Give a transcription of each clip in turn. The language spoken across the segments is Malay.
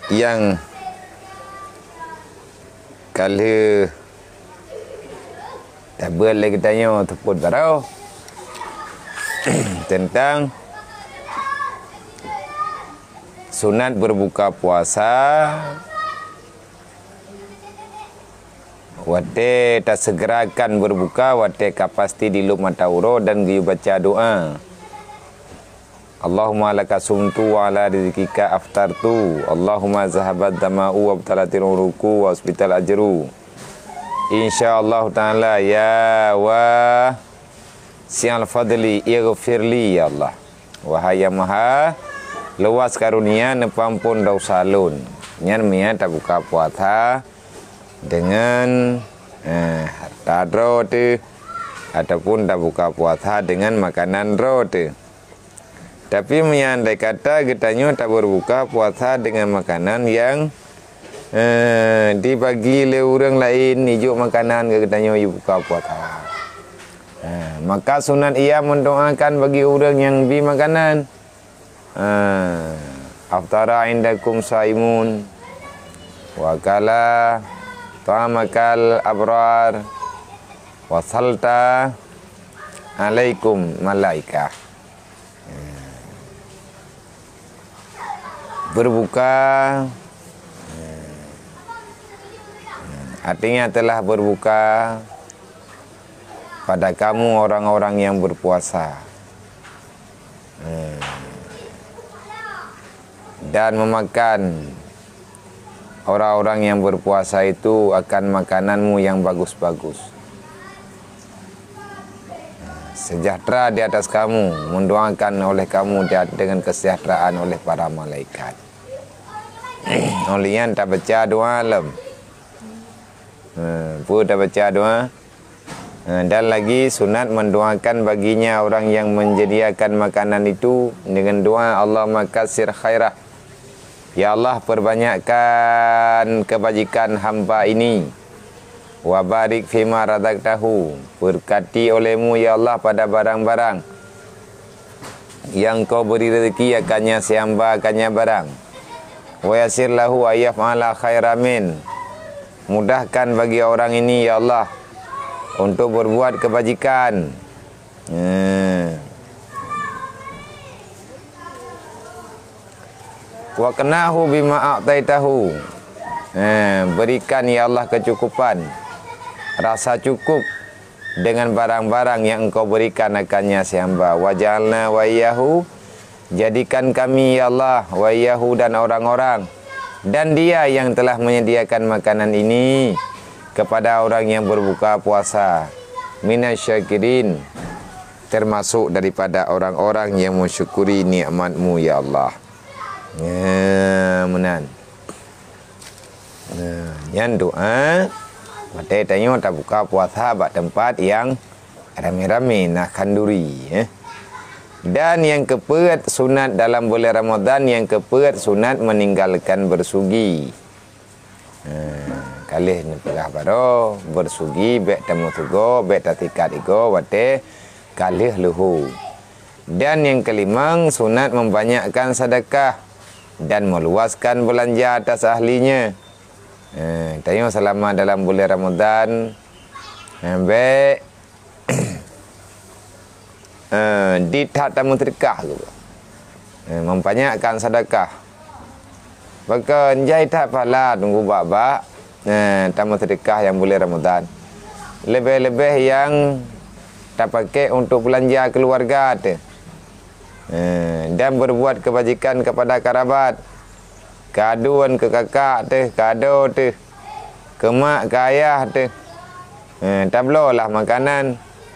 yang kalau tak boleh kita tanya teput barau tentang sunat berbuka puasa wate tak segerakan berbuka wate kapasti diluk mata uro dan giu baca doa. Allahumma laka sumtu wa ala rizkika aftartu. Allahumma zahabat dama'u wa abtalatir uruku wa hospital ajru. InsyaAllah ta'ala ya wa si'al fadli ighfirli ya Allah. Wahai yang maha luas karunia nepampun dosa lun. Nyan mia tak buka puasa dengan harta roti ataupun tak buka puasa dengan makanan roti. Tapi menyandai kata kitanya tak berbuka puasa dengan makanan yang dibagi oleh orang lain, hijuk makanan ke kitanya you buka puasa. Maka sunat ia mendoakan bagi orang yang bi makanan. Aftara indakum saimun wa kala ta'amakal abrar wa salta alaikum malaikah. Berbuka artinya telah berbuka pada kamu orang-orang yang berpuasa dan memakan orang-orang yang berpuasa itu akan makananmu yang bagus-bagus. Sejahtera di atas kamu, mendoakan oleh kamu dengan kesejahteraan oleh para malaikat. Olian tak baca doa alam. Pun tak baca doa. Dan lagi sunat mendoakan baginya orang yang menyediakan makanan itu dengan doa Allahumma katsir khairah. Ya Allah, perbanyakkan kebajikan hamba ini. Wa barik fima razaqtahu. Berkati olehmu ya Allah pada barang-barang yang kau beri rezeki akannya si hamba akannya barang. Wa yassir lahu ayyaf'ala khairamin. Mudahkan bagi orang ini ya Allah untuk berbuat kebajikan. Wa qanahu bima a'taitahu. Berikan ya Allah kecukupan, rasa cukup dengan barang-barang yang engkau berikan akannya si hamba. Wajalna wa iyyahu, jadikan kami ya Allah wa iyyahu dan orang-orang dan dia yang telah menyediakan makanan ini kepada orang yang berbuka puasa minasyakirin, termasuk daripada orang-orang yang mensyukuri nikmat-Mu ya Allah. Menan. Yang doa mata tanya tak buka puasa bak tempat yang rame-rame nak kanduri. Dan yang keempat sunat dalam bulan Ramadan, yang keempat sunat meninggalkan bersugi. Kalih ni pelah baro bersugi bek temu tugo bek tatikat ego wate kalih luhu. Dan yang kelima sunat membanyakkan sedekah dan meluaskan belanja atas ahlinya. Tanya selama dalam bulan Ramadan baik di tak tamu sedekah tu membanyakkan sedekah. Maka jai tak pala tunggu bak-bak tamu sedekah yang bulan Ramadan. Lebih-lebih yang tak pakai untuk belanja keluarga tu. Dan berbuat kebajikan kepada kerabat, kaduan ke kakak tu, kado tu, ke mak, ke ayah tu. Tak belolah makanan.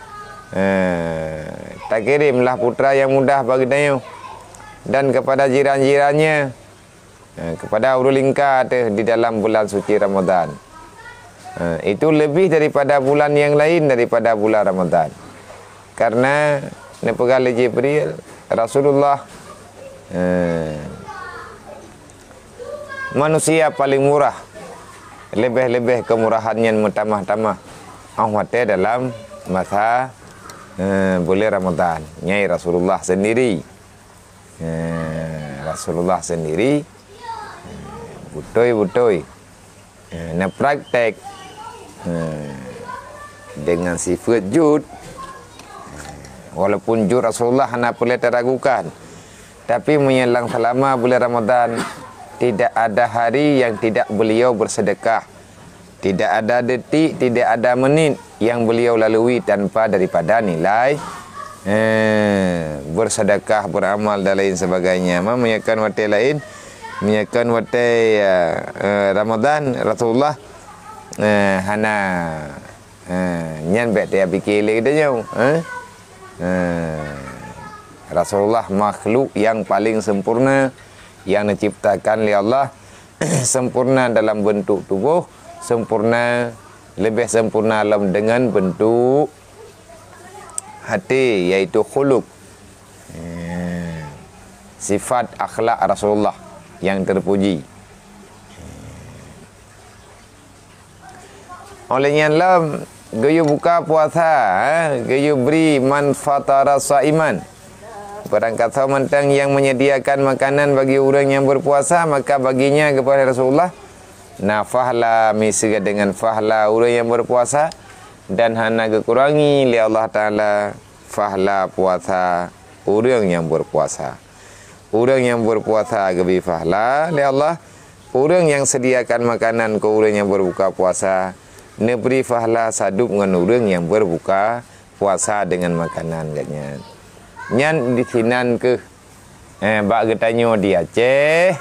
Tak kirimlah putra yang mudah bagi dia. Dan kepada jiran-jirannya, kepada urulingka tu di dalam bulan suci Ramadan. Itu lebih daripada bulan yang lain daripada bulan Ramadan. Karena nepegali Jibril Rasulullah manusia paling murah, lebih-lebih kemurahannya bertambah-tambah awatnya dalam masa bulan Ramadan. Nyai Rasulullah sendiri Betul-betul. Nak praktek dengan sifat jud. Walaupun jud Rasulullah nak boleh teragukan, tapi menjelang selama bulan Ramadan tidak ada hari yang tidak beliau bersedekah. Tidak ada detik, tidak ada menit yang beliau lalui tanpa daripada nilai bersedekah, beramal dan lain sebagainya. Menyakan waktu lain, menyakan waktu Ramadan Rasulullah hana nyan bet dia fikir lagi dia jauh. Rasulullah makhluk yang paling sempurna yang diciptakan oleh Allah, sempurna dalam bentuk tubuh, sempurna, lebih sempurna dalam dengan bentuk hati, iaitu khuluq, sifat akhlak Rasulullah yang terpuji. Olehnya dalam gayu buka puasa, gayu beri manfaat saiman. Barang kata mentang yang menyediakan makanan bagi orang yang berpuasa, maka baginya kepada Rasulullah nafahla misga dengan fahla orang yang berpuasa, dan hana kekurangi li Allah Ta'ala fahla puasa orang yang berpuasa. Orang yang berpuasa gebi fahla li Allah, orang yang sediakan makanan ke orang yang berbuka puasa, neberi fahla sadup dengan orang yang berbuka puasa dengan makanan katnya. Nyan di sinan ke bak getanyo di Aceh.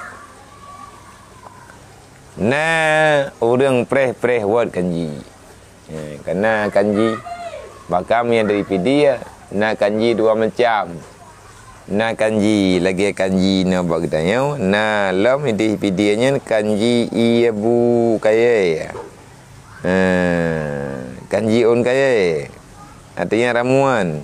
Nah, orang preh-preh buat kanji. Karena kanji bakam yang dari pedia, na kanji dua macam. Na kanji lagi kanji na bak getanyo, na lam di pedianya kanji ibu kaya. Kanji on kaya. Artinya ramuan.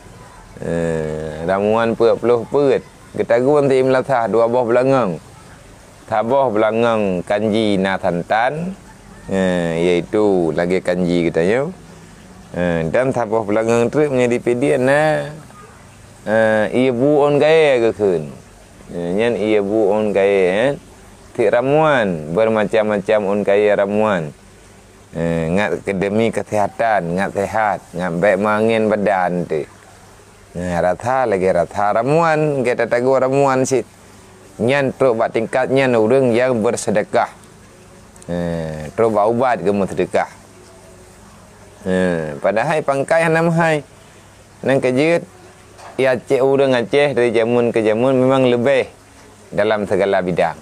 Ramuan peluh perut. Ketaguan ti melatah dua buah belangang. Tabah belangang kanji na tantan, iaitu lagi kanji katanya. Dan tabah belangang tu menjadi pedia na ibu on gaya ke kun. Nyan ibu on gaya ti ramuan bermacam-macam on gaya ramuan. Ngat demi kesehatan, ngat sehat, ngat baik mangin badan tu. Rata lagi rata ramuan, kita tahu ramuan sit. Nyan teruk buat tingkatnya orang yang bersedekah. Teruk buat ubat ke sedekah. Padahal pangkai nama hai. Nang kejut ya Aceh orang Aceh dari jamun ke jamun memang lebih dalam segala bidang.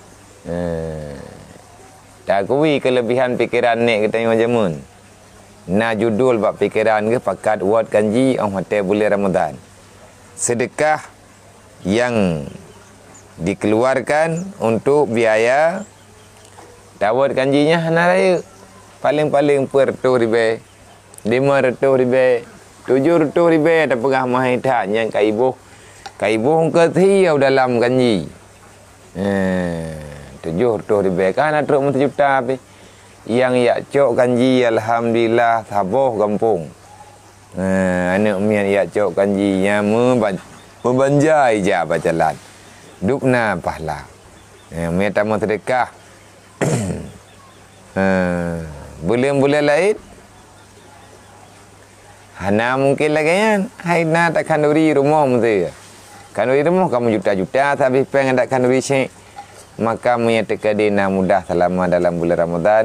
Tak kui kelebihan fikiran nek kita yang jamun. Na judul bab fikiran ke pakat wad kanji on hotel bulan Ramadan. Sedekah yang dikeluarkan untuk biaya dawat kanjinya hana raya. Paling-paling per-2,000, 500,000, 700,000 tak pegah mahai tak yang kaibuh. Kaibuh ke thiau dalam kanji. 700,000 kan ada 1 juta api. Yang yak cok kanji alhamdulillah saboh kampung. Anak mian yak cok kanji yang membanjai je apa jalan. Dupna pahala. Mereka mau sedekah. Bulan-bulan lain hana mungkin lagi kan. Hai na tak kanduri rumah mesti. Kanduri rumah kamu juta-juta tapi pengen tak kanduri syek. Maka menyatakan dina mudah selama dalam bulan Ramadan.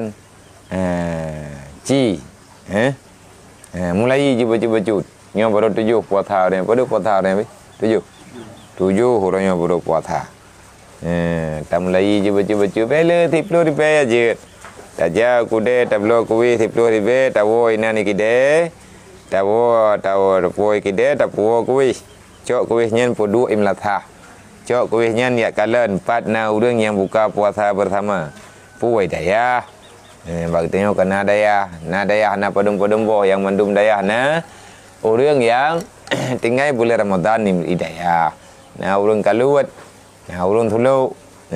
Mulai je baca-baca. Nyo baru 7 puasa ni. Pada puasa ni 7. 7 orangnya baru puasa. Tak mulai je baca-baca. Bela 10 ribu je. Tak jauh kuda tak belum kuih 10 ribu. Tak wo ina ni kide. Tak wo poi kide tak wo kuih. Cok kuihnya podu imlatah. Cok kuihnya ya kalen 4 na orang yang buka puasa bersama. Puai daya. Bagi tengok kena daya. Na daya na padum-padum boh yang mandum daya na. Orang yang tinggal bulan Ramadan ni daya. Na orang kaluat. Na orang thuluk.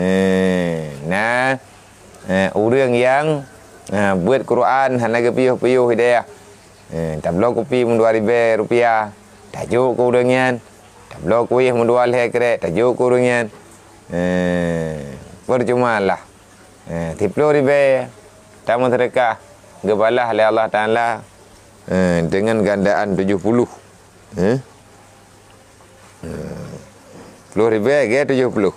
Orang yang buat Quran hana ke piuh-piuh hidayah. Tak belum kopi RM2,000. Tajuk ke orangnya. Tak belum kuih RM2 kerek. Tajuk ke orangnya. Percuma lah. 30,000 tamu sedekah gebalah oleh Allah Ta'ala dengan gandaan 70. 10,000 ke 70.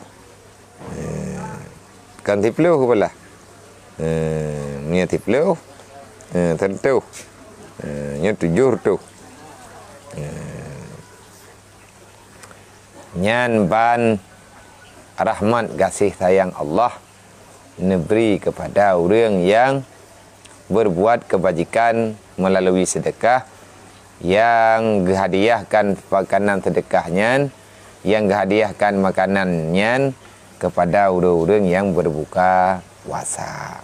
Kan 30 gebalah. Nya 30. Tentu. Nya 7 tu. Nyan ban rahmat kasih sayang Allah neberi kepada orang yang berbuat kebajikan melalui sedekah, yang hadiahkan makanan sedekahnya, yang hadiahkan makanannya kepada orang-orang yang berbuka puasa.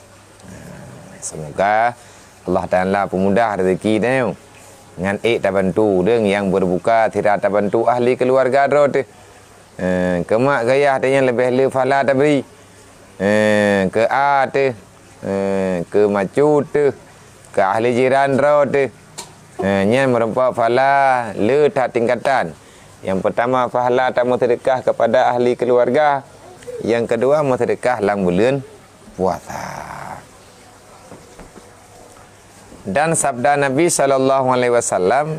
Semoga Allah Ta'ala pemudah rezeki dia. Ngan tak bantu orang yang berbuka, tidak tak bantu ahli keluarga tu. Kemak gaya dia lebih lefala tak beri. Ke A tu. Ke macu tu. Ke ahli jiran tu. Nya merempak fala le tak tingkatan. Yang pertama pahala tamu sedekah kepada ahli keluarga. Yang kedua mau sedekah dalam bulan puasa. Dan sabda Nabi SAW,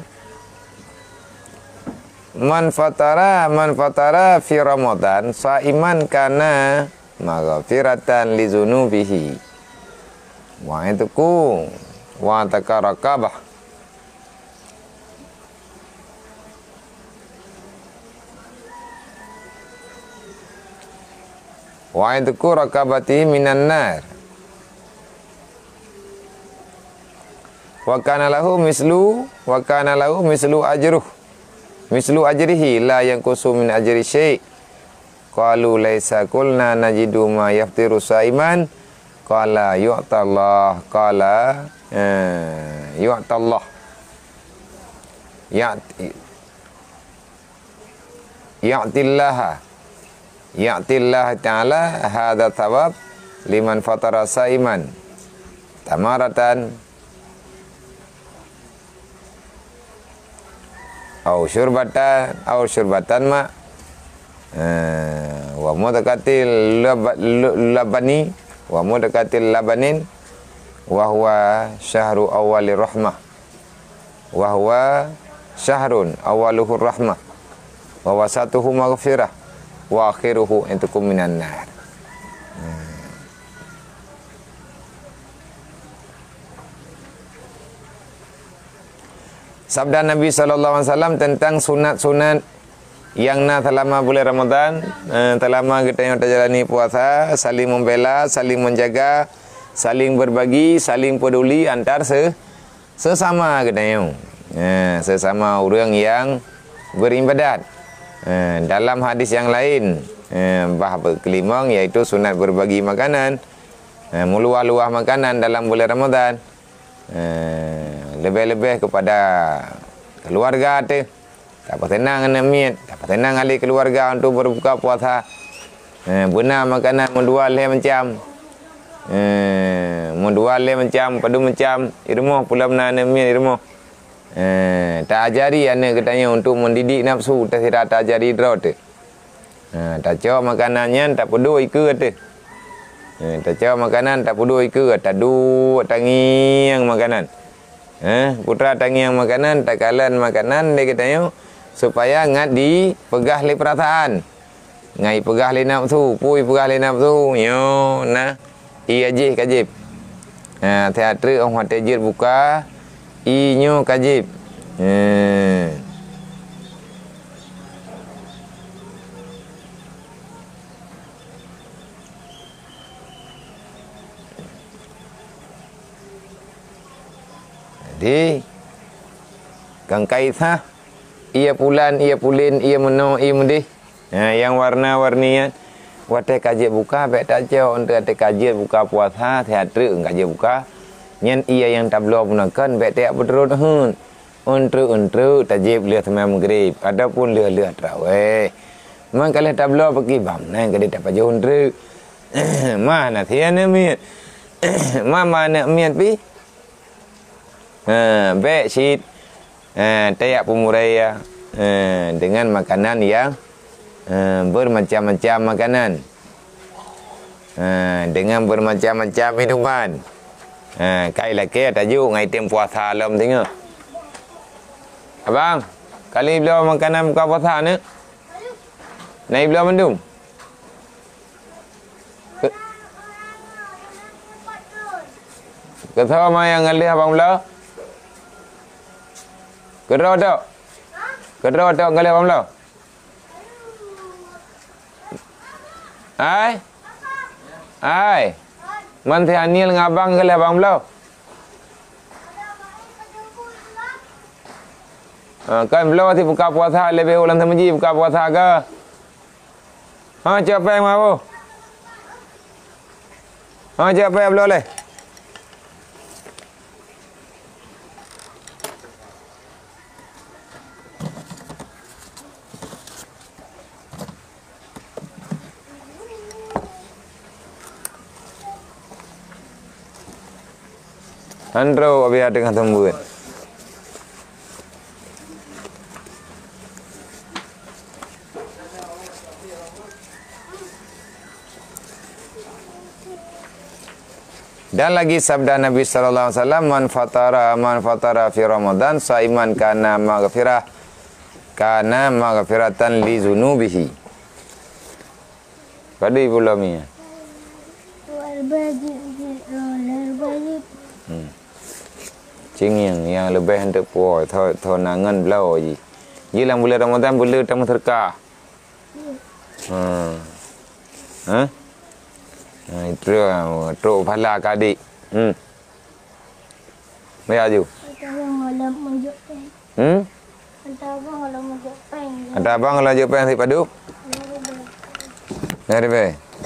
man fatara fi Ramadan sa'iman kana maghfiratan li zunubihi wa ituku wa takarakabah. Wa ituku rakabati minan nar. Wa kana lahu mislu ajrihi la yanqusu min ajri syai'. Qalu laisa qulna najidu ma yaftiru sa'iman qala yu'tallah yu'tallah ya'tillah ta'ala hadha thawab liman fatara sa'iman tamaratan au syurbatan ma wa mudakatil labani wa mudakatil labanin wa huwa syahru awwalir rahmah wa huwa syahrun awwaluhur rahmah wa wasatuhu maghfirah wa akhiruhu intukum minan nar. Sabda Nabi SAW tentang sunat-sunat yang selama bulan Ramadan, selama kita yang terjalani puasa, saling membela, saling menjaga, saling berbagi, saling peduli antar sesama kita yang sesama orang yang beribadat. Dalam hadis yang lain, bab kelimang yaitu sunat berbagi makanan, meluah-luah makanan dalam bulan Ramadan. Lebih-lebih kepada keluarga tu. Tak apa tenang nak miat, tak apa tenang ahli keluarga untuk berbuka puasa. Benar makanan mendual macam. Mendual macam, padu macam, irmoh pula benar nak miat irmoh. Tak ajari anak katanya untuk mendidik nafsu, tak ajari draw tu. Tak jauh makanannya tak pedu ikut tu. Tak jauh makanan tak pedu ikut, tak duk tangiang makanan. Putra tangiang makanan, tak kalan makanan dia katanya supaya ngat di pegah le perasaan. Ngai pegah le nafsu, pui pegah le nafsu. Yo nah, i ajih kajib. Teater orang tajir buka, i nyo kajib. Jadi kang kaitha ia pulan ia pulin ia meno ia mendih yang warna-warninya wate kajib buka baik tak jauh untuk ate kajib buka puasa teater kajib buka nyen ia yang tablo gunakan baik tak berterus untuk tajib lihat semam maghrib adapun lihat tarawih man kalau tablo pergi bam nang kada dapat jauh untuk mana tiana miat mana miat pi baik syit tayak pemuraya dengan makanan yang bermacam-macam makanan. Dengan bermacam-macam minuman. Kai laki tajuk ngai tem puasa lom tengok. Abang, kali beliau makanan buka puasa ni. Naik beliau mendung. Kata mai yang ngalih abang beliau. Kedua tak? Kedua tak ngalih abang beliau. Ai. Manti anil ngabang ngalih abang beliau. Kan beliau ti buka puasa lebih ulang temuji buka puasa ke? Siapa yang mau? Siapa yang beliau leh? Andro abi ada dengan tembuan. Dan lagi sabda Nabi sallallahu alaihi wasallam, man fatara fi Ramadan saiman kana maghfiratan li zunubihi. Padi pula mi. Yang lebih hendak puas thonangan belau ji. Jilang bulan Ramadan bulan tamu terka. Itu pala kadi. Mai aju. Ada abang kalau jumpa yang si padu. Dari be.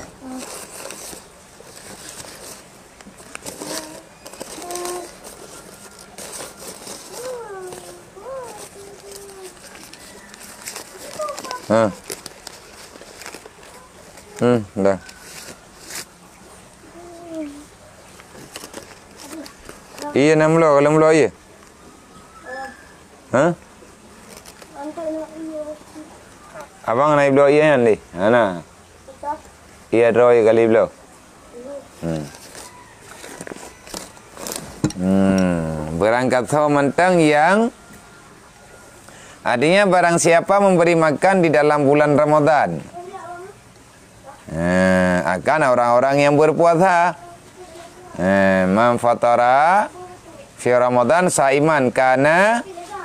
Dah. Iya 60 kalau mula iya. Abang naik blow iya nanti. Mana? Iya draw kali blow. Berangkat so mentang yang artinya barang siapa memberi makan di dalam bulan Ramadan, akan orang-orang yang berpuasa. Man fatara fi Ramadan saiman kana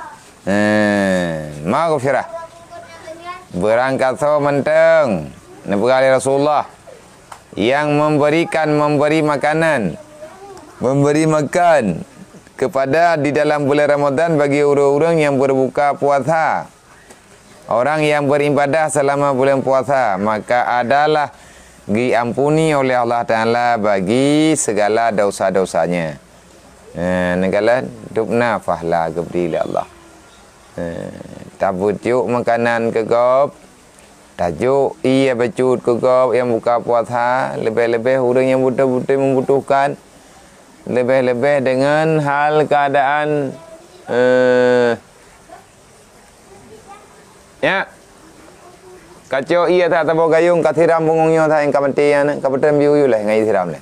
maghfirah. Berangkat so menteng Nabi Rasulullah yang memberi makanan, memberi makan kepada di dalam bulan Ramadan bagi orang-orang yang berbuka puasa, orang yang beribadah selama bulan puasa, maka adalah diampuni oleh Allah Ta'ala bagi segala dosa-dosanya. Negala dubna fahla kebri Allah. Tabujuk makanan ke gop, tajuk ia becut ke gop yang buka puasa, lebih-lebih orang yang betul-betul membutuhkan, lebih-lebih dengan hal keadaan ya kacau ia tak tahu gayung kathiram bungungnya tak yang kamatian kapetan biu lah ngai thiram le.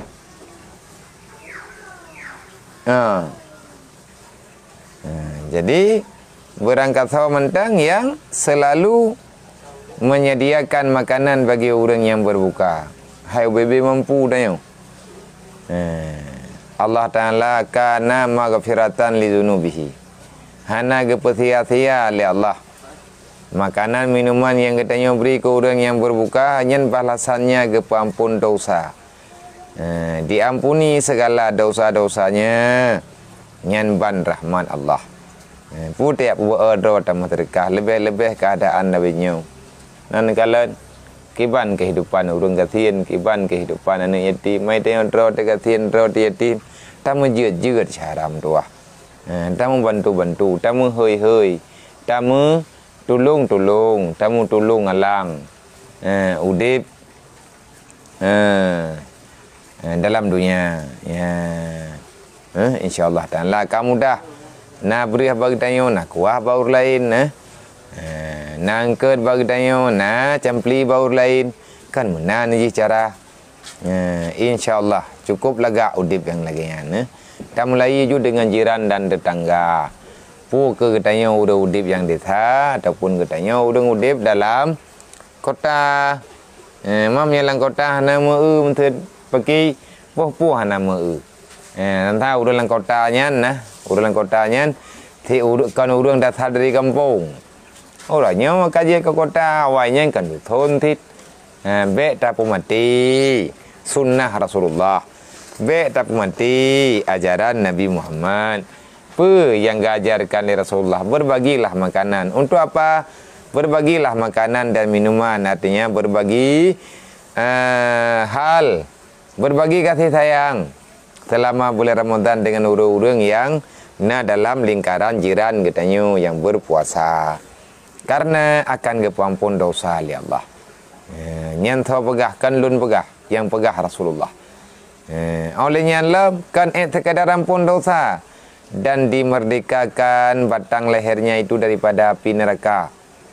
Jadi berangkat saw mentang yang selalu menyediakan makanan bagi orang yang berbuka. Hai bebe mampu dah yang. Allah Ta'ala kana maghfiratan li dzunubihi. Hana gepesia-sia oleh Allah. Makanan minuman yang katanya beri ke orang yang berbuka hanya balasannya ke pengampun dosa. Diampuni segala dosa-dosanya nyanban rahmat Allah. Putiap berdoa dan terkah lebih-lebih keadaan Nabi Nyu. Dan kalau kiban kehidupan orang kasihan, kiban kehidupan anak yatim, mai tengok roh kasihan roh yatim, tamu jeut-jeut caram doa. Tamu bantu-bantu, tamu hoi-hoi, tamu tulung-tulung, tamu tulung alang, udip dalam dunia. Ya, insyaallah Ta'ala kamu dah nak beri bagi tanyo, nak kuah baur lain, nak angkat bagi tanyo, nak campli baur lain, kan mana ni cara InsyaAllah cukup lega udip yang lagi kita mulai juga dengan jiran dan tetangga. Pu ke katanya udah udip yang desa ataupun katanya udah udip dalam kota. Mam yang kota nama menteri pergi puh nama nanti udah lang kotanya udah lang kotanya thì kan orang datang dari kampung. Orangnya kaji ke kota awalnya kan di thôn thít beta pumati sunnah Rasulullah. Tak mati ajaran Nabi Muhammad. Yang diajarkan oleh Rasulullah, berbagilah makanan. Untuk apa? Berbagilah makanan dan minuman. Artinya berbagi hal, berbagi kasih sayang selama bulan Ramadan dengan orang-orang yang dalam lingkaran jiran katanya yang berpuasa. Karena akan kepampun dosa oleh Allah. Nyantau pegah kan lun pegah, yang pegah Rasulullah. Olehnya Allah kan sekadaran pun dosa dan dimerdekakan batang lehernya itu daripada api neraka.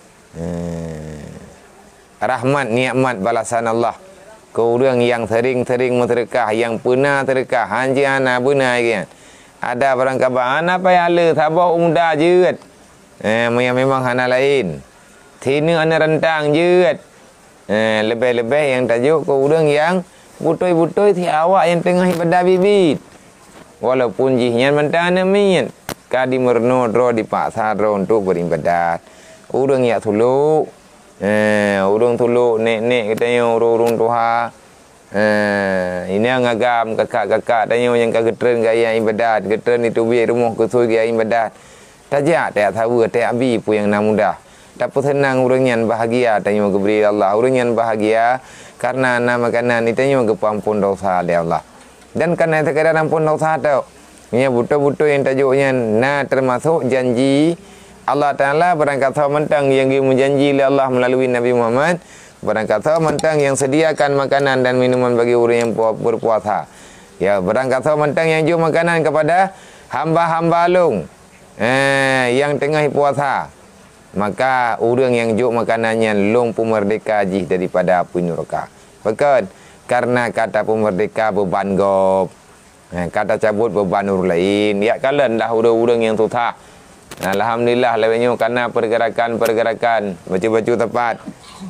Rahmat nikmat balasan Allah ke orang yang sering-sering menterkah, yang pernah terkah hanji ana benar kan. Ada barang kabar ana payah le sabar muda jeut. Memang hana lain. Tina ana rentang jeut. Lebih-lebih yang tajuk ke orang yang butoi-butoi si awak yang tengah ibadah bibit. Walaupun jihnya mentah namin. Kadi merno dro di pasar untuk beribadat. Urang ya tuluk. Urang tuluk nek-nek katanya urung tuha. Ini ngagam kakak-kakak tanya yang kagetren gaya ibadat. Getren itu biar rumah kusui gaya ibadat. Tajak tak tahu tak abi pun yang nak mudah. Tapi senang urang yang bahagia tanya keberi Allah. Urang yang bahagia karena nama makanan itu yang kepampun dosa oleh Allah. Dan karena sekadar ampun dosa tu, ini buto-buto yang tajuknya termasuk janji Allah Ta'ala berangkat mentang yang menjanji oleh Allah melalui Nabi Muhammad. Berangkat mentang yang sediakan makanan dan minuman bagi orang yang berpuasa. Ya, berangkat mentang yang jual makanan kepada hamba-hamba long yang tengah puasa. Maka orang yang juk makanannya long pun merdeka jih daripada api neraka. Betul? Karena kata pemerdeka beban gop. Kata cabut beban orang lain. Ya kalian dah orang-orang yang tutah. Alhamdulillah lebihnya karena pergerakan baju-baju tepat.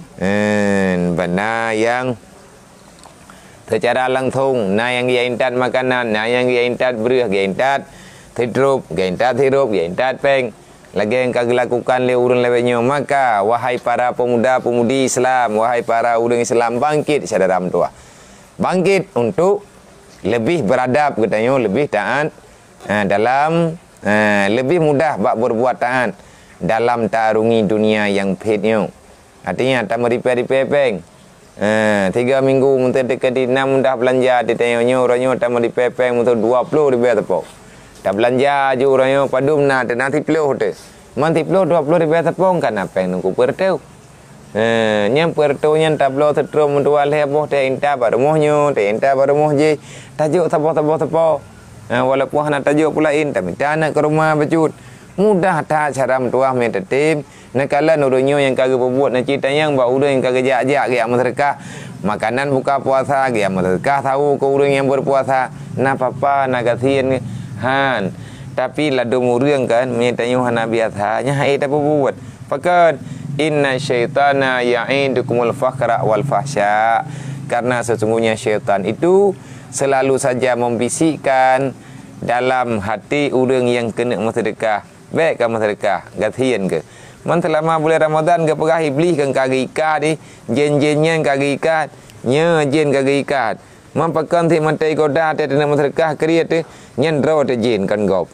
Benar yang secara langsung. Nah yang diintat makanan, nah yang diintat beruh, diintat hidup, diintat peng. Lagi yang kau lakukan oleh orang lainnya, maka wahai para pemuda-pemudi Islam, wahai para orang Islam, bangkit sadaram tua. Bangkit untuk lebih beradab katanya, lebih taat dalam lebih mudah bak berbuat taat dalam tarungi dunia yang fitnya. Artinya tak meripai-ripai peng. 3 minggu muntah dekat di 6 mudah belanja ditanya orangnya tak meripai peng muntah 20 ribu tepuk. Tak belanja je orangnya padum nak nanti peluh tu. Manti peluh 20 ribu tepung kan apa yang nunggu pertau. Nyam pertau nyam tablo tertrum mendual heboh te inta barumohnya, te inta barumoh je. Tajuk tepuk. Walaupun nak tajuk pula tak minta nak ke rumah bejut. Mudah tak cara mentuah minta tim. Nakala nurunyo yang kagak berbuat nak cerita yang bau udah yang kagak jak-jak dia mereka. Makanan buka puasa dia mereka tahu ke orang yang berpuasa. Nak apa nak kasihan han. Tapi ladu murung kan menyatanya hana biasanya hai tak berbuat. Pakat inna syaitana ya'idukumul fakra wal fahsya. Karena sesungguhnya syaitan itu selalu saja membisikkan dalam hati orang yang kena sedekah. Baik ke sedekah, gatian ke. Man selama bulan Ramadan ke pegah iblis kan kagak ikat ni, jen-jennya kagak ikat, jen kagak ikat. Man pakan ti mantai koda te nak sedekah kriat te, nyen draw te jen kan gop.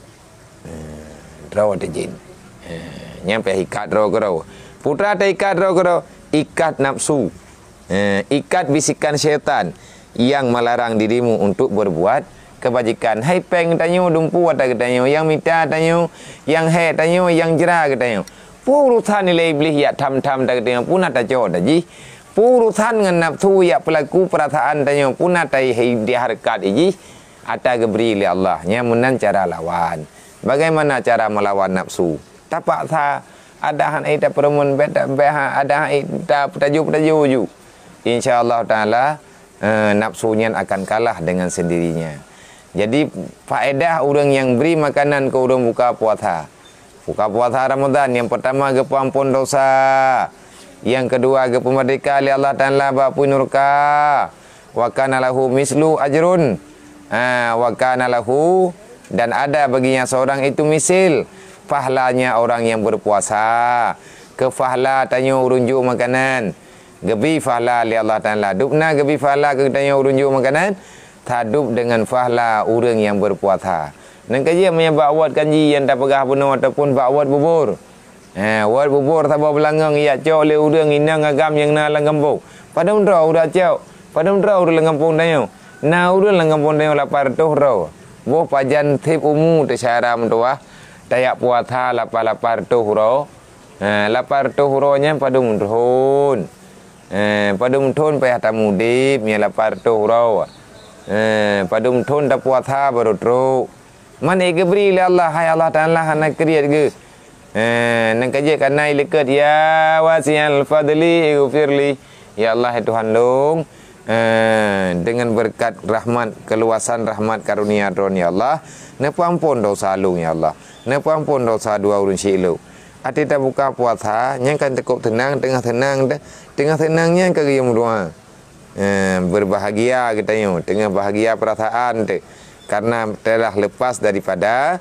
Draw te jen. Nyampe ikat draw karo. Putra te ikat draw karo, ikat nafsu. Ikat bisikan syaitan yang melarang dirimu untuk berbuat kebajikan. Hai peng tanyo dumpu ada katanya, yang minta tanyo, yang hai tanyo, yang jera katanya. Purusan nilai iblis ya tam-tam dah katanya pun ada jauh dah ji. Purusan dengan nafsu ya pelaku perasaan tanyo pun ada di harkat ji. Ada geberi oleh Allah. Nyamunan cara lawan. Bagaimana cara melawan nafsu? Tapak sa ada han ida perempuan beda ada ida tajuk ju. InsyaAllah taala nafsunya akan kalah dengan sendirinya. Jadi faedah orang yang beri makanan ke orang buka puasa. Buka puasa Ramadan, yang pertama ke pengampun dosa. Yang kedua ke pemerdeka oleh Allah Ta'ala bapun nurka. Wa kana lahu mislu ajrun. Wa kana lahu, dan ada baginya seorang itu misil pahalanya orang yang berpuasa. Ke pahala tanya urunjuk makanan. Gebi pahala oleh Allah Ta'ala. Dupna gebi pahala ke tanya urunjuk makanan. Tadup dengan pahala orang yang berpuasa. Dan kajian menyebab awat kanji yang tak pegah penuh ataupun bawat bubur. Awat bubur tak bawa belangang. Ia cok oleh orang inang agam yang nak lang kampung. Pada undra udah cok. Pada undra udah lang kampung tanya. Nah udah lang kampung tanya lapar tuh rau. Boh pajan tip umu tersyara mentua. Tayak puasa lapar-lapar tuh rau. Lapar tuh raunya pada mundhun. Pada mundhun payah tamudip. Nya lapar tuh rau. Padum thon da puasa baru tro man ege beri le Allah hai Allah Ta'ala hana kriyat ge nang kaje kanai leket ya wasial fadli ighfirli ya Allah Tuhan dong dengan berkat rahmat keluasan rahmat karunia dron ya Allah ne pampun dosa lu ya Allah ne pampun dosa dua urun silu ati ta buka puasa nyang kan tekuk tenang tengah tenangnya ke giyum doa berbahagia katanya, tengah bahagia perasaan tu, karena telah lepas daripada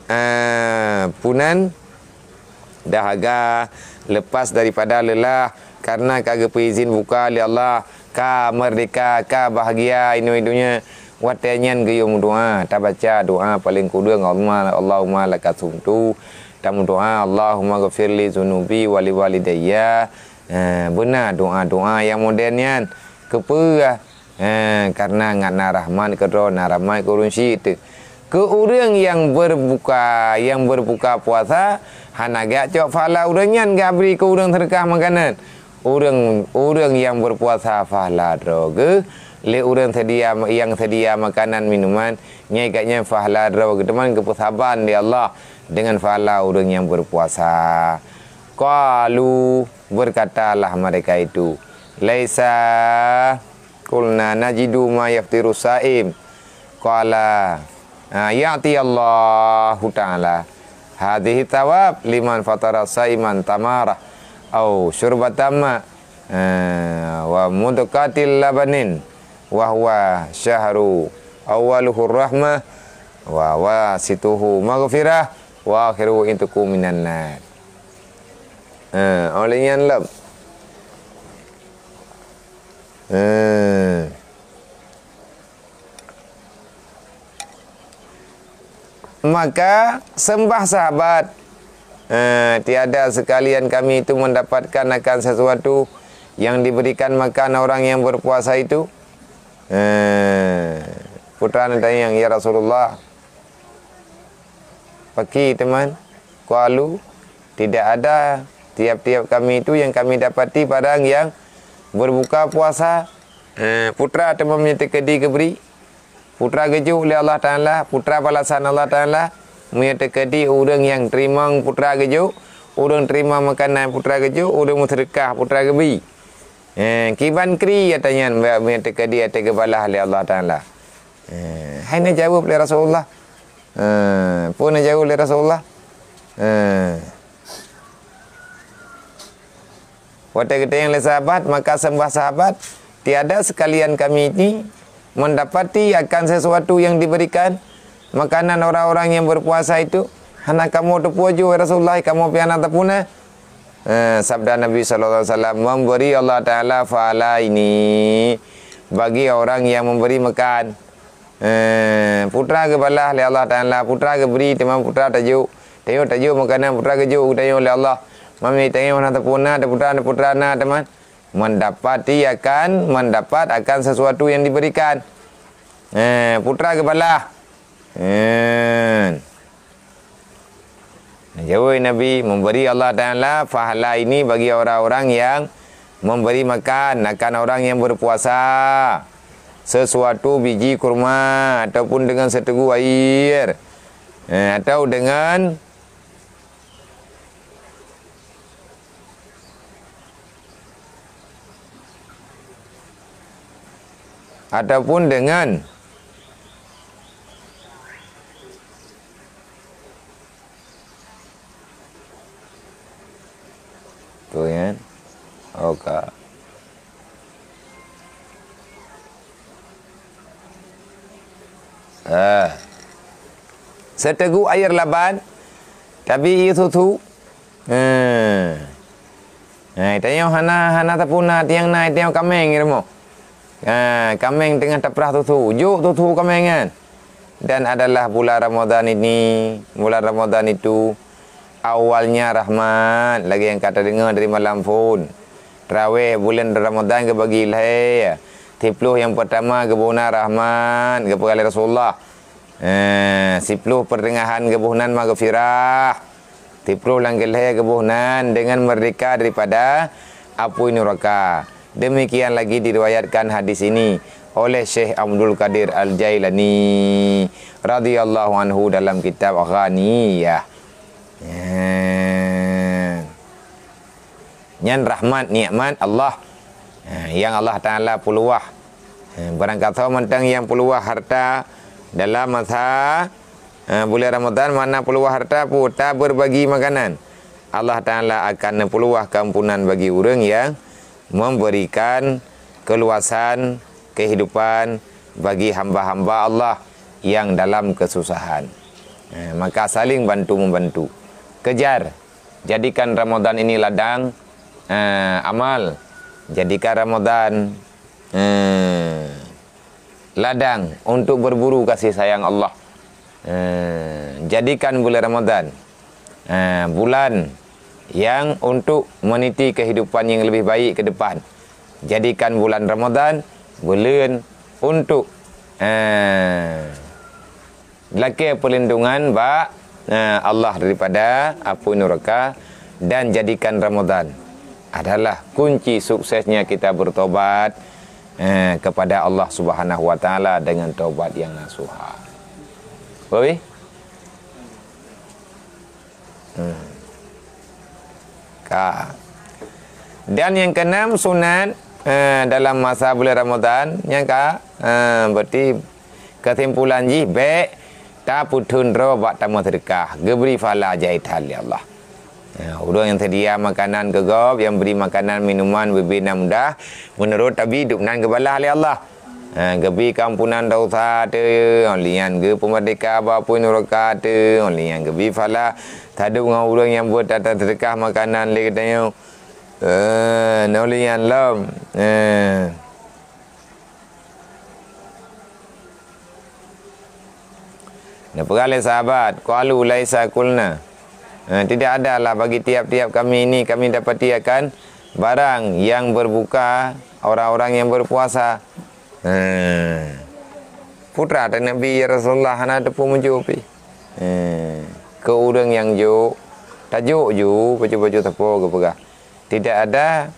punan dahaga, lepas daripada lelah, karena kagak izin buka oleh Allah, ka merdeka, ka bahagia inu-inunya, watanyan gayung doa, tak baca doa paling kudung Allahumma lakasumtu, tamu doa Allahumma ghafirli zunubi wali walidayya, benar doa-doa yang modernnya. Keperah karena ngana rahman kedro naramai kurunsi itu ke orang yang berbuka puasa hanaga cok fala urangnya enggak beri ke orang terkah makanan orang yang berpuasa fala droge le orang sedia makanan minuman nyai katnya fala droge teman kepusaban di Allah dengan fala orang yang berpuasa. Qalu, berkatalah mereka itu, laisa qulna najidu ma yaftiru saim. Qala ya'ti Allahu ta'ala hadhihi tawab liman fatara saiman tamara au syurbatama wa mudqatil labanin wa huwa syahru awwaluhu rahmah wa wasituhu maghfirah wa akhiru intuku minan nar. Olehnya lab maka sembah sahabat, tiada sekalian kami itu mendapatkan akan sesuatu yang diberikan makan orang yang berpuasa itu. Putra tanya, ya Rasulullah, pagi teman, qalu, tidak ada tiap-tiap kami itu yang kami dapati padang yang berbuka puasa. Putra teman menyetekedi keberi, putra gejuk oleh Allah Ta'ala, putra balasan Allah Ta'ala, menyetekedi orang yang terima putra gejuk, orang terima makanan putra gejuk, orang sedekah putra gebi. Kiban kri katanya menyetekedi atas kebalah oleh Allah Ta'ala. Hai nak jawab oleh Rasulullah. Pun nak jawab oleh Rasulullah. Waktu kita yang sahabat, maka sembah sahabat, tiada sekalian kami ini mendapati akan sesuatu yang diberikan makanan orang-orang yang berpuasa itu. Hana kamu terpuju Rasulullah, kamu piana terpuna. Sabda Nabi SAW, memberi Allah Ta'ala fa'ala ini bagi orang yang memberi makan. Putra kebalah oleh Allah Ta'ala, putra keberi teman putra tajuk. Tajuk makanan putra kejuk tajuk oleh Allah. Mami tengok nak terpuna, putra na teman, mendapat akan sesuatu yang diberikan. Putra kepala. Jawab Nabi, memberi Allah Ta'ala pahala ini bagi orang-orang yang memberi makan akan orang yang berpuasa. Sesuatu biji kurma ataupun dengan seteguk air, atau dengan ataupun dengan tu kan. Okey. Seteguk air laban tapi itu tu. Tanya hana tapuna tiang nai tiang kameng gitu mo. Kameng tengah taprah tu. Juk tu kameng kan. Dan adalah bulan Ramadan ini, bulan Ramadan itu awalnya rahmat, lagi yang kata dengar dari malam pun. Tarawih bulan Ramadan ke bagi lahir. Tipluh yang pertama kebunan rahmat kepada Rasulullah. 10 pertengahan kebunan maghfirah. Tipluh langkah lahir kebunan dengan merdeka daripada api neraka. Demikian lagi diriwayatkan hadis ini oleh Syekh Abdul Qadir Al-Jailani radhiyallahu anhu dalam kitab Ghaniyah. Nyan rahmat nikmat Allah yang Allah Ta'ala peluah. Barang kata mentang yang peluah harta dalam masa bulan Ramadan, mana peluah harta pun tak berbagi makanan, Allah Ta'ala akan peluah keampunan bagi orang yang memberikan keluasan kehidupan bagi hamba-hamba Allah yang dalam kesusahan. Maka saling bantu-membantu. Kejar, jadikan Ramadan ini ladang amal. Jadikan Ramadan ladang untuk berburu kasih sayang Allah. Jadikan bulan Ramadan bulan yang untuk meniti kehidupan yang lebih baik ke depan. Jadikan bulan Ramadan bulan untuk laki perlindungan Allah daripada api neraka. Dan jadikan Ramadan adalah kunci suksesnya kita bertobat kepada Allah Subhanahu wa taala dengan taubat yang nasuha. Boleh? Dan yang keenam sunat dalam masa bulan Ramadan yang berarti kesimpulan baik tak putun ro bak tamu sedekah geberi fala jaitan li Allah. Orang yang sedia makanan gegop, yang beri makanan minuman berbina mudah menurut tabi hidup nan kebalah li Allah. Gebi kampunan dosa tu olian ge pemerdeka apa pun neraka tu olian gebi fala tadu ngau orang yang buat tata sedekah makanan li katanya nolian lam Pergalai sahabat qalu laisa kulna tidak adalah bagi tiap-tiap kami ini kami dapati akan barang yang berbuka orang-orang yang berpuasa. Putra dan Nabi ya Rasulullah hana tepu menjupi. Ke orang yang jo tajuk ju baju-baju tepu ke pegah. Tidak ada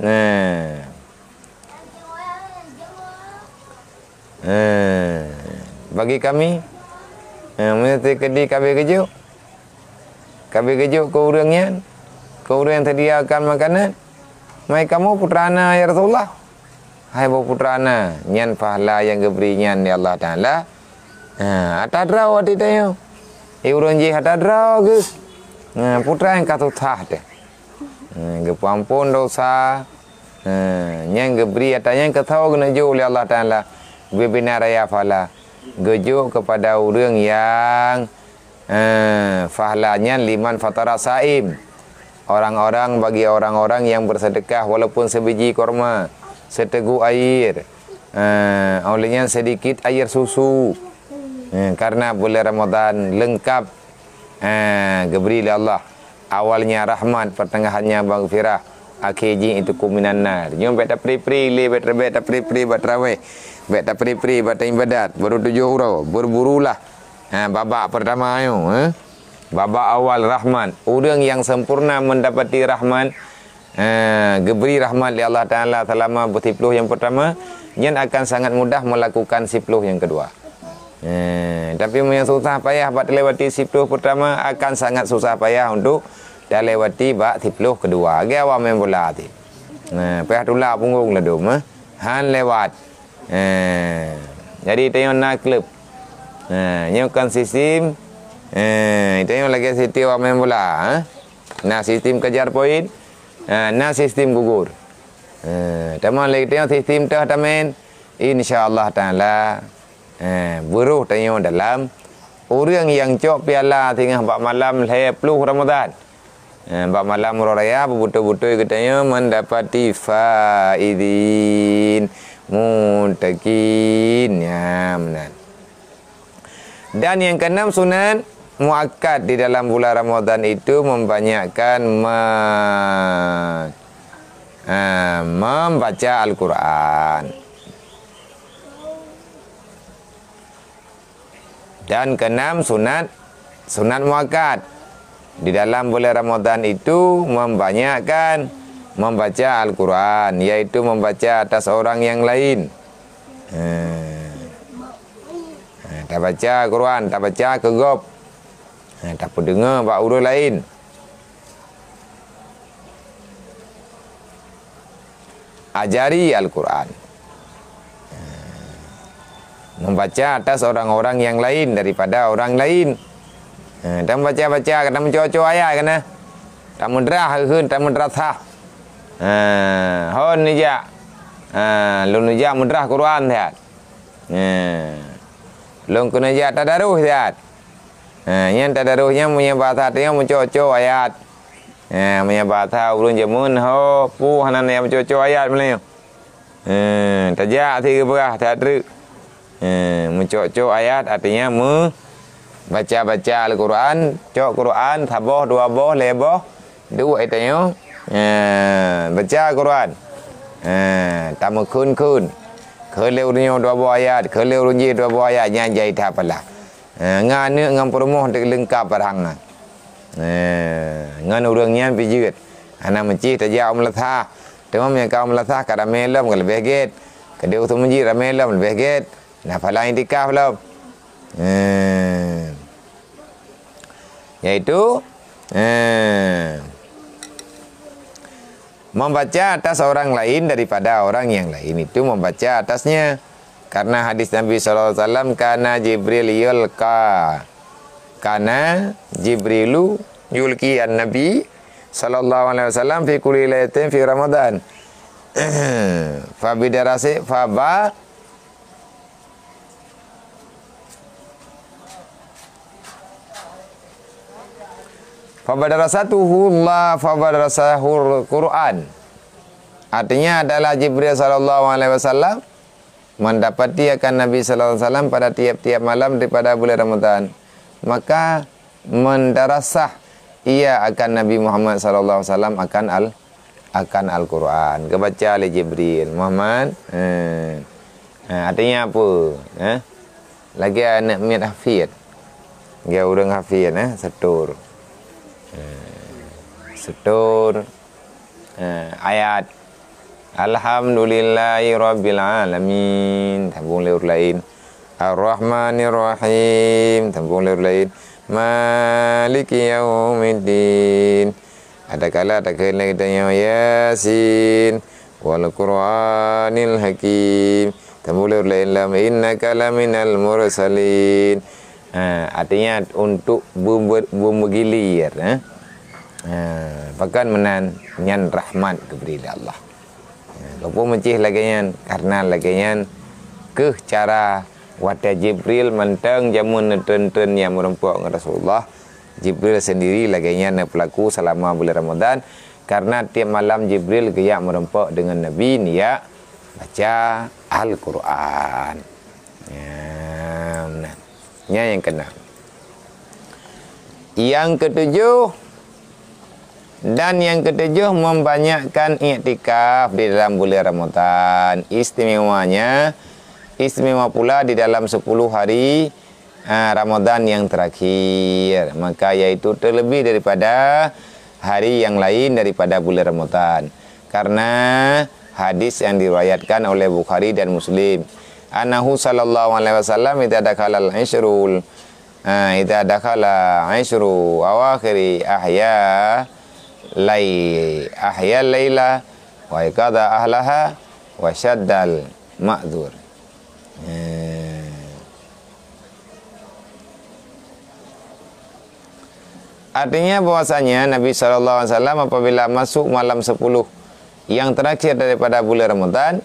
bagi kami mesti kedi kabeh kejuk. Kabeh kejuk ke orangnya, ke orang yang sediakan makanan. Mai kamu putrana ya Rasulullah. Hai bawa putrana, nyan pahala yang diberinya ya Allah Taala. Atadraw aditanya. Orang je atadraw ke. Putra yang kata tah deh. Kepampun dosa. Yang diberi atanya yang ketahu kena jo oleh Allah Taala. Bebina raya pahala. Gejuk kepada orang yang fahlanya liman fatara saim. Orang-orang bagi orang-orang yang bersedekah walaupun sebiji korma, seteguk air, olehnya sedikit air susu. Karena bulan Ramadan lengkap diberi oleh Allah. Awalnya rahmat, pertengahannya maghfirah, akhirnya itu kuminan nar. Jom beta pri-pri le beta pri-pri batraweh. Beta pri-pri bata ibadat baru 7 huruf berburulah. Babak pertama ayo, babak awal rahmat. Orang yang sempurna mendapati rahmat, diberi rahmat oleh Allah Taala selama bersipluh yang pertama, yang akan sangat mudah melakukan sipluh yang kedua. Tapi yang susah payah buat lewati sipluh pertama akan sangat susah payah untuk lewati bak sipluh kedua. Ge awam yang bola ti. Payah tulah punggung ledum, han lewat. Jadi tengok nak klub. Nyokan sistem. Tengok lagi sistem orang main bola. Nah sistem kejar poin. Nah sistem gugur. Teman lagi tengok sistem tu tamen. InsyaAllah ta'ala. Buruh tengok dalam. Orang yang cok piala tengah bak malam 10 Ramadan. Bak malam raya betul-betul katanya mendapati faidin muttaqin. Ya benar. Dan yang keenam sunat muakkad di dalam bulan Ramadan itu membanyakkan membaca Al-Quran. Dan keenam sunat muakkad di dalam bulan Ramadan itu membanyakkan membaca Al-Quran, yaitu membaca atas orang yang lain. Tak baca Al-Quran, tak baca kegop, tak pun dengar bak urus lain. Ajari Al-Quran. Membaca atas orang-orang yang lain daripada orang lain. Tak baca-baca, kena mencocoh ayat kena. Tak menderah ke, tak menderah. Hon ni jak. Lun ni jak menderah Quran sihat. Lun kena jak tadaruh sihat. Yang tadaruhnya punya bahasa dia mencocoh ayat. Punya bahasa ulun jemun ho pu hanan yang mencocoh ayat Melayu. Tajak tiga berah tak ada. Mencocoh ayat artinya baca-baca Al-Quran, cok Quran, taboh, dua boh, leboh, dua itu baca Quran. Tamu kun. Keleu dunia dua boh ayat, keleu runji dua boh ayat, nyanjai tak apalah. Nganu ngam perumuh lengkap barang. Nganu urangnya pijut. Anak mencih tajak meletah. Tengok yang kau meletah kada melam kalau beget. Kedua tu menji ramelam lebih beget. Nah paling itikaf belum. Yaitu membaca atas orang lain daripada orang yang lain, itu membaca atasnya. Karena hadis Nabi SAW, kana Jibril yulqa, kana Jibrilu yulqi an-Nabi SAW fi kulli lailatin fi Ramadan. Fa bidarasi fa ba Fabadarasatuhu Allah fabadarasahul Quran. Artinya adalah Jibril sallallahu alaihi wasallam mendapati akan Nabi sallallahu alaihi wasallam pada tiap-tiap malam daripada bulan Ramadan. Maka mendarasah ia akan Nabi Muhammad sallallahu alaihi wasallam akan Al-Quran. Kebaca oleh Jibril Muhammad. Artinya apa? Lagi anak miat hafid. Dia orang hafid setur. Ayat Alhamdulillahi Rabbil Alamin, tambung lewat lain. Ar-Rahmanir Rahim, tambung lewat lain. Maliki Yaumiddin. Ada kala tak kena kita Yasin wal Qur'anil Hakim, tambung lewat lain. Lam innaka laminal mursalin. Artinya untuk bergilir. Bahkan menyan rahmat kepada Allah. Kau mencih lagian karena lagian ke cara wadah Jibril mentang jamun neten yang merempuk dengan Rasulullah. Jibril sendiri lagian pelaku selama bulan Ramadan, karena tiap malam Jibril giat merempuk dengan Nabi niat baca Al-Quran. Yang keenam. Yang ketujuh dan yang ketujuh membanyakkan iktikaf di dalam bulan Ramadan. Istimewa pula di dalam 10 hari Ramadan yang terakhir. Maka yaitu terlebih daripada hari yang lain daripada bulan Ramadan. Karena hadis yang diriwayatkan oleh Bukhari dan Muslim. Anahu sallallahu alaihi wasallam idza dakhala al-ashrul idza dakhala ashru awakhiri ahya laila wa qada ahlaha wa shaddal ma'dzur. Artinya bahwasanya Nabi SAW apabila masuk malam 10 yang terakhir daripada bulan Ramadan,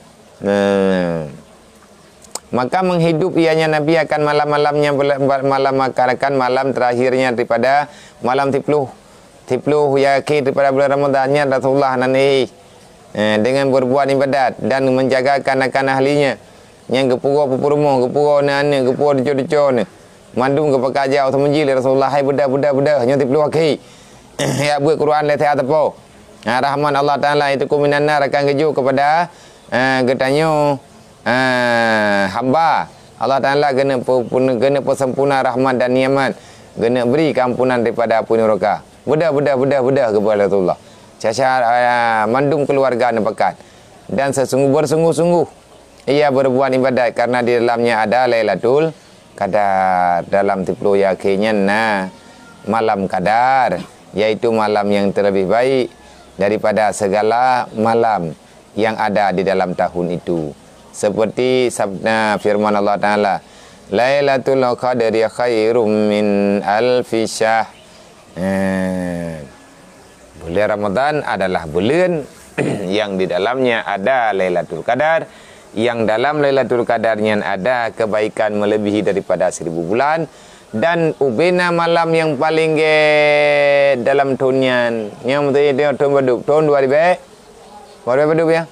maka menghidup ianya Nabi akan malam-malamnya, akan malam terakhirnya daripada malam 10 ya akhir daripada bulan Ramadannya Rasulullah nanti dengan berbuat ibadat dan menjagakan akan ahlinya yang gepuro pupurmo gepuro nane gepuro dico-dico ne mandum ke pakajau temenjil Rasulullah hai budak-budak hanya 10 akhir ya buat Quran le teh atapo rahman Allah Taala itu kuminan nar akan keju kepada getanyo hamba Allah Taala kena sempurna rahmat dan niamat, kena beri keampunan daripada ampun neraka. Budak kepada Rasulullah. Caca mandum keluarga nepakat. Dan bersungguh-sungguh ia berbuat ibadat karena di dalamnya ada Lailatul Qadar. Dalam 10 yakinnya malam Qadar, yaitu malam yang terlebih baik daripada segala malam yang ada di dalam tahun itu. Seperti sabda firman Allah Ta'ala, Lailatul Qadri khairum min alfi syahr. Bulan Ramadan adalah bulan yang di dalamnya ada Lailatul Qadar, yang dalam Lailatul Qadarnya ada kebaikan melebihi daripada 1000 bulan, dan ubena malam yang paling dalam tahunnya yang tahun 2000 ya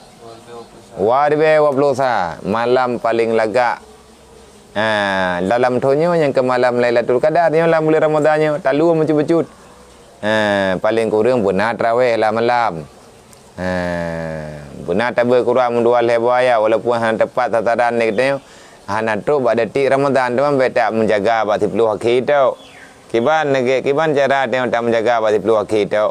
2020 malam paling lagak dalam tahunnya yang ke malam Lailatul Qadar yang dalam bulan Ramadannya tak luar mencut-mencut paling kurang benar tarawih lah malam benar tak berkurang dua lebaya walaupun hanya tepat tataran ni katanya hanya tu pada ti Ramadan tu tak menjaga bati peluh akhir tu kiban cara dia tak menjaga bati peluh akhir tu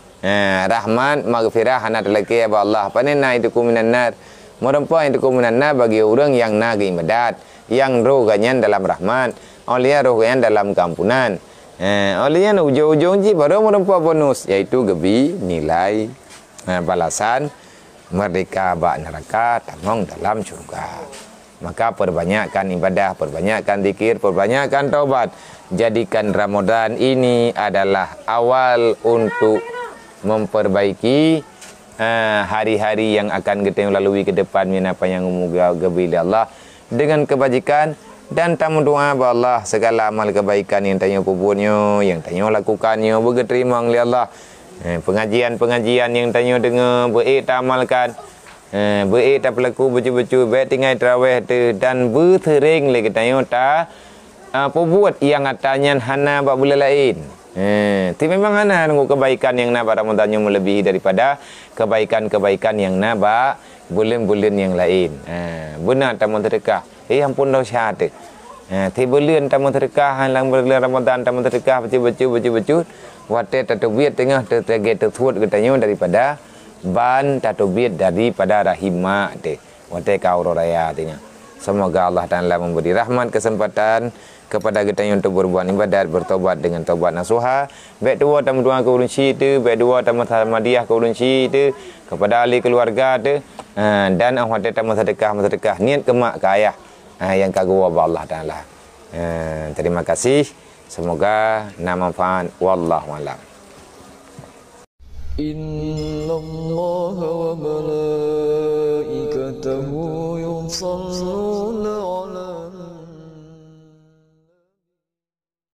rahman maghfirah hanya terlaki ya Allah panena itu kuminan nar merempuan itu kuminan nar bagi orang yang nagi ibadat yang rohnya dalam rahmat, olehnya rohnya dalam kampunan. Olehnya ujung-ujung ji baru merempuan bonus, yaitu gebi nilai balasan merdeka bak neraka tamong dalam surga. Maka perbanyakkan ibadah, perbanyakkan zikir, perbanyakkan taubat. Jadikan Ramadan ini adalah awal untuk memperbaiki hari-hari yang akan kita lalui ke depan, apa yang umuga gebi Allah dengan kebajikan dan tamu doa ba Allah segala amal kebaikan yang tanya pupunyo, yang tanya lakukannya berterima oleh Allah. Pengajian-pengajian yang tanya dengar baik tak amalkan, baik tak pelaku becu-becu, baik tinggal tarawih tu dan bertering lagi tanya tak buat yang atanya hana bab bulan lain. Ti memang hana nunggu kebaikan yang nak Ramadannya melebihi daripada kebaikan-kebaikan yang nak bulan-bulan yang lain. Benar tamu sedekah. Ampun dosa tu. Ti bulan tamu sedekah halang bulan Ramadan tamu sedekah becu-becu. Wate tatubit tengah terteget tersuat katanya daripada ban tatubit daripada rahimah tu. Wate kau raya tanya. Semoga Allah Taala memberi rahmat kesempatan kepada kita yang untuk berbuat ibadat, bertobat dengan taubat nasuha. Baik dua tamu doa ke urunci tu, baik dua tamu Ahmadiyah ke urunci tu, kepada ahli keluarga tu, dan awak tamu sedekah niat ke mak ke ayah yang kagum Allah Taala. Terima kasih. Semoga nama manfaat. Wallahu a'lam. Innallaha wa malaikatahu yusalluna